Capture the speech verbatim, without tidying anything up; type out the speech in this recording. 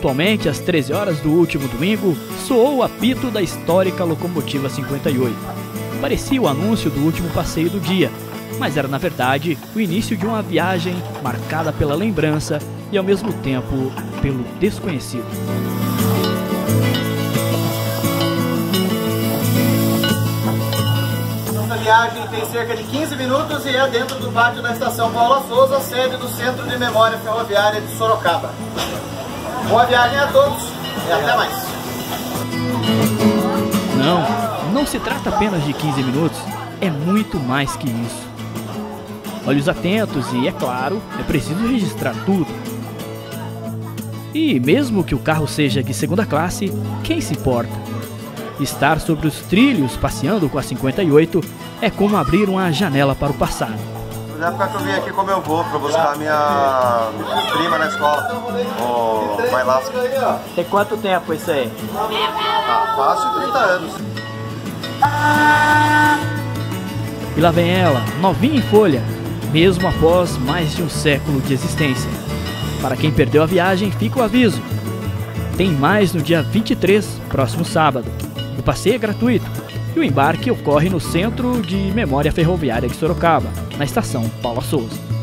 Pontualmente às treze horas do último domingo, soou o apito da histórica locomotiva cinquenta e oito. Parecia o anúncio do último passeio do dia, mas era na verdade o início de uma viagem marcada pela lembrança e ao mesmo tempo pelo desconhecido. A viagem tem cerca de quinze minutos e é dentro do pátio da Estação Paula Souza, sede do Centro de Memória Ferroviária de Sorocaba. Boa viagem a todos e até mais. Não, não se trata apenas de quinze minutos, é muito mais que isso. Olhos atentos e, é claro, é preciso registrar tudo. E mesmo que o carro seja de segunda classe, quem se importa? Estar sobre os trilhos passeando com a cinquenta e oito é como abrir uma janela para o passado. Na época que eu vim aqui com meu avô para buscar a minha prima na escola, o Mailasca. Tem quanto tempo isso aí? Ah, fácil trinta anos. E lá vem ela, novinha em folha, mesmo após mais de um século de existência. Para quem perdeu a viagem, fica o aviso. Tem mais no dia vinte e três, próximo sábado. O passeio é gratuito e o embarque ocorre no Centro de Memória Ferroviária de Sorocaba, na Estação Paula Souza.